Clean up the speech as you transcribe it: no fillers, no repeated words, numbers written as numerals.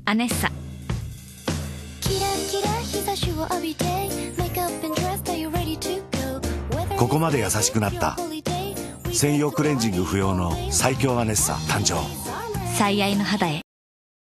アネッサ。 ここまで優しくなった。専用クレンジング不要の最強アネッサ誕生。 最愛の肌へ。